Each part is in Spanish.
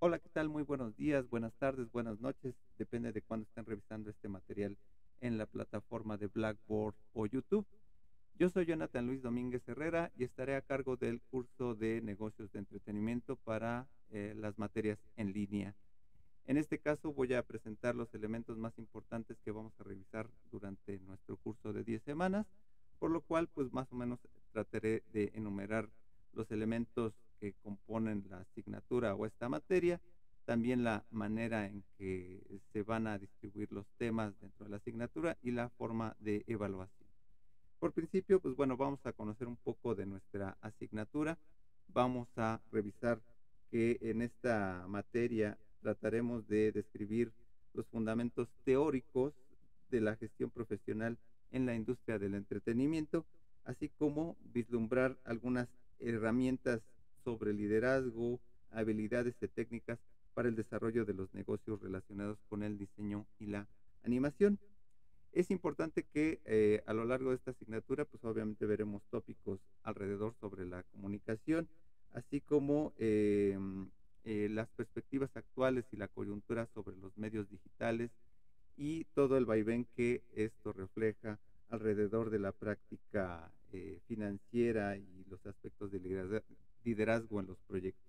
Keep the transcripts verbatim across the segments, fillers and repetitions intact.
Hola, ¿qué tal? Muy buenos días, buenas tardes, buenas noches, depende de cuándo estén revisando este material en la plataforma de Blackboard o YouTube. Yo soy Jonathan Luis Domínguez Herrera y estaré a cargo del curso de negocios de entretenimiento para eh, las materias en línea. En este caso voy a presentar los elementos más importantes que vamos a revisar durante nuestro curso de diez semanas, por lo cual pues más o menos trataré de enumerar los elementos que componen la asignatura o esta materia, también la manera en que se van a distribuir los temas dentro de la asignatura y la forma de evaluación. Por principio, pues bueno, vamos a conocer un poco de nuestra asignatura. Vamos a revisar que en esta materia trataremos de describir los fundamentos teóricos de la gestión profesional en la industria del entretenimiento, así como vislumbrar algunas herramientas sobre liderazgo, habilidades y técnicas para el desarrollo de los negocios relacionados con el diseño y la animación. Es importante que eh, a lo largo de esta asignatura, pues obviamente veremos tópicos alrededor sobre la comunicación, así como eh, eh, las perspectivas actuales y la coyuntura sobre los medios digitales y todo el vaivén que esto refleja alrededor de la práctica eh, financiera y los aspectos de liderazgo liderazgo en los proyectos.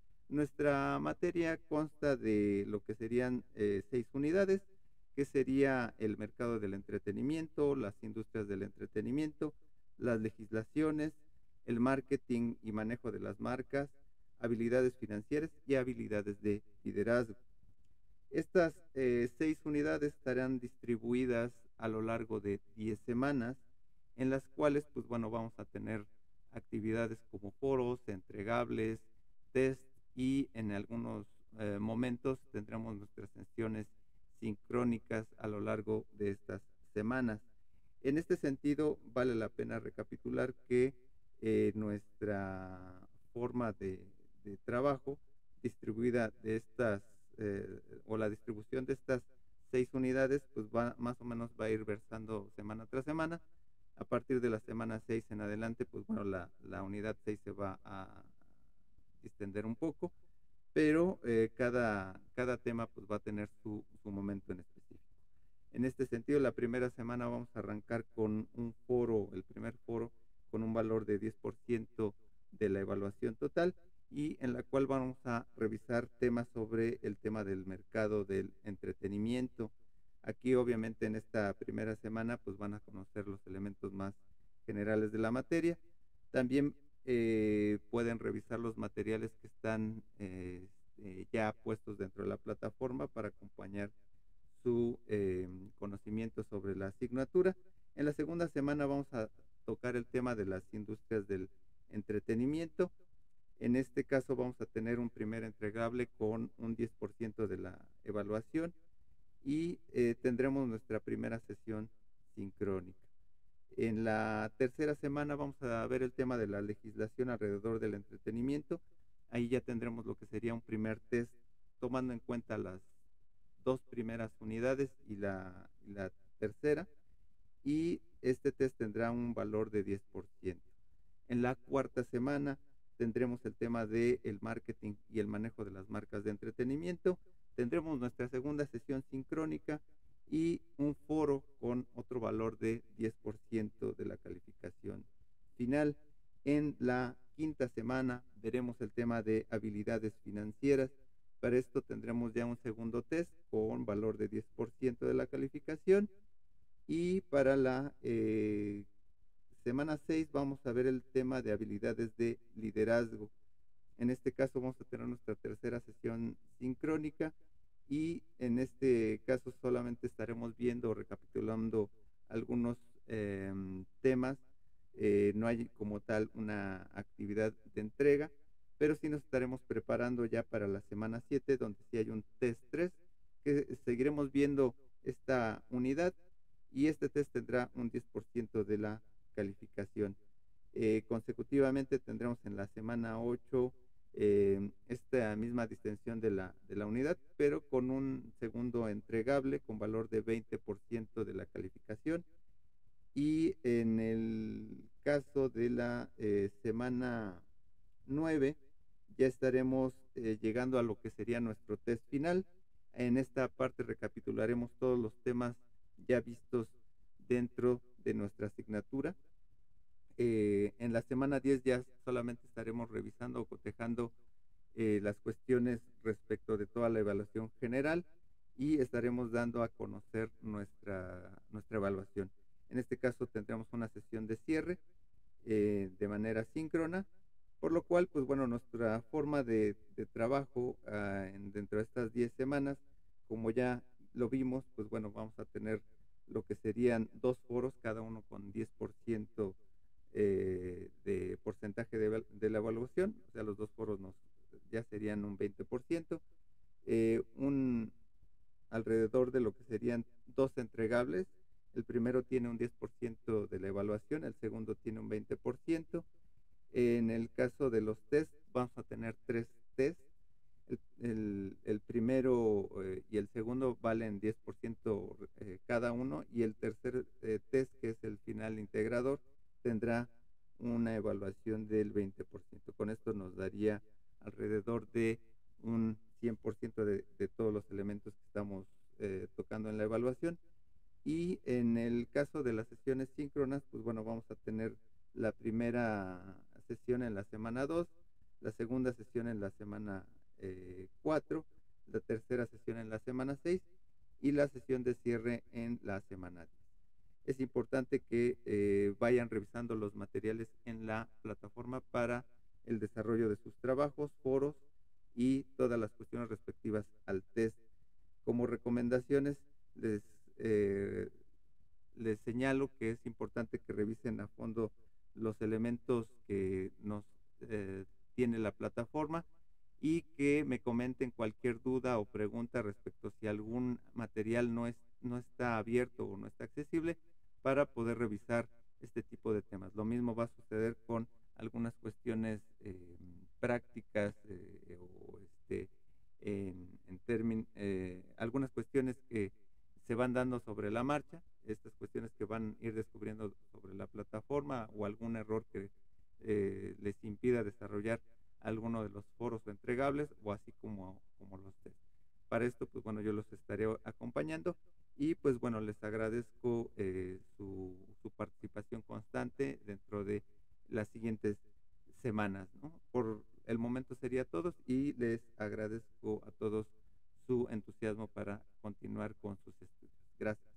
Nuestra materia consta de lo que serían eh, seis unidades, que sería el mercado del entretenimiento, las industrias del entretenimiento, las legislaciones, el marketing y manejo de las marcas, habilidades financieras y habilidades de liderazgo. Estas eh, seis unidades estarán distribuidas a lo largo de diez semanas, en las cuales, pues bueno, vamos a tener actividades como foros, entregables, test y en algunos eh, momentos tendremos nuestras sesiones sincrónicas a lo largo de estas semanas. En este sentido, vale la pena recapitular que eh, nuestra forma de, de trabajo distribuida de estas eh, o la distribución de estas seis unidades, pues va más o menos va a ir versando semana tras semana. A partir de la semana seis en adelante, pues bueno, la, la unidad seis se va a extender un poco, pero eh, cada, cada tema pues va a tener su, su momento en específico. En este sentido, la primera semana vamos a arrancar con un foro, el primer foro, con un valor de diez por ciento de la evaluación total y en la cual vamos a revisar temas sobre el tema del mercado del entretenimiento. Aquí obviamente en esta primera semana pues van a conocer los elementos más generales de la materia. También eh, pueden revisar los materiales que están eh, eh, ya puestos dentro de la plataforma para acompañar su eh, conocimiento sobre la asignatura. En la segunda semana vamos a tocar el tema de las industrias del entretenimiento. En este caso vamos a tener un primer entregable con un diez por ciento de la evaluación y eh, tendremos nuestra primera sesión sincrónica. En la tercera semana vamos a ver el tema de la legislación alrededor del entretenimiento. Ahí ya tendremos lo que sería un primer test tomando en cuenta las dos primeras unidades y la, y la tercera, y este test tendrá un valor de diez por ciento. En la cuarta semana tendremos el tema del de marketing y el manejo de las marcas de entretenimiento. Tendremos nuestra segunda sesión sincrónica y un foro con otro valor de diez por ciento de la calificación final. En la quinta semana veremos el tema de habilidades financieras. Para esto tendremos ya un segundo test con valor de diez por ciento de la calificación. Y para la eh, semana seis vamos a ver el tema de habilidades de liderazgo. En este caso vamos a tener nuestra tercera sesión sincrónica y en este caso solamente estaremos viendo o recapitulando algunos eh, temas. Eh, no hay como tal una actividad de entrega, pero sí nos estaremos preparando ya para la semana siete, donde sí hay un test tres, que seguiremos viendo esta unidad y este test tendrá un diez por ciento de la calificación. Eh, consecutivamente tendremos en la semana ocho eh, esta misma distensión de la, de la unidad, pero con un segundo entregable con valor de veinte por ciento de la calificación. Y en el caso de la eh, semana nueve ya estaremos eh, llegando a lo que sería nuestro test final. En esta parte recapitularemos todos los temas ya vistos dentro de nuestra asignatura. Eh, en la semana diez ya solamente estaremos revisando o cotejando eh, las cuestiones respecto de toda la evaluación general y estaremos dando a conocer nuestra, nuestra evaluación. En este caso tendremos una sesión de cierre eh, de manera síncrona, por lo cual, pues bueno, nuestra forma de, de trabajo uh, en, dentro de estas diez semanas, como ya lo vimos, pues bueno, vamos a tener lo que serían dos foros, cada uno con diez por ciento eh, de porcentaje de, de la evaluación, o sea, los dos foros nos, ya serían un veinte por ciento, eh, un alrededor de lo que serían dos entregables. El primero tiene un diez por ciento de la evaluación, el segundo tiene un veinte por ciento. En el caso de los test, vamos a tener tres test. El, el, el primero eh, y el segundo valen diez por ciento eh, cada uno, y el tercer eh, test, que es el final integrador, tendrá una evaluación del veinte por ciento. Con esto nos daría alrededor de un cien por ciento de, de todos los elementos que estamos eh, tocando en la evaluación. Y en el caso de las sesiones síncronas, pues bueno, vamos a tener la primera sesión en la semana dos, la segunda sesión en la semana cuatro, eh, la tercera sesión en la semana seis y la sesión de cierre en la semana diez. Es importante que eh, vayan revisando los materiales en la plataforma para el desarrollo de sus trabajos, foros y todas las cuestiones respectivas al test. Como recomendaciones, les, eh, les señalo que es importante que revisen a fondo los elementos que nos eh, tiene la plataforma y que me comenten cualquier duda o pregunta respecto si algún material no, es, no está abierto o no está accesible, para poder revisar este tipo de temas. Lo mismo va a suceder con algunas cuestiones eh, prácticas eh, o este, en, en términos, eh, algunas cuestiones que se van dando sobre la marcha, estas cuestiones que van a ir descubriendo sobre la plataforma, o algún error que eh, les impida desarrollar alguno de los foros o entregables, o así como, como los test. Para esto, pues bueno, yo los estaré acompañando y pues bueno, les agradezco eh, su, su participación constante dentro de las siguientes semanas, ¿no? Por el momento sería todo, y les agradezco a todos su entusiasmo para continuar con sus estudios. Gracias.